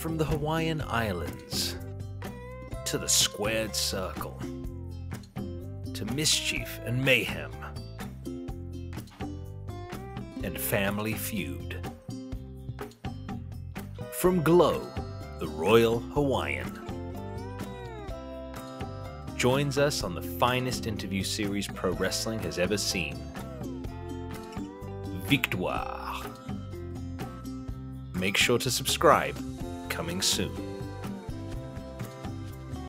From the Hawaiian Islands to the Squared Circle to mischief and mayhem and family feud. From Glow, the Royal Hawaiian joins us on the finest interview series pro wrestling has ever seen. Victoire. Make sure to subscribe, coming soon.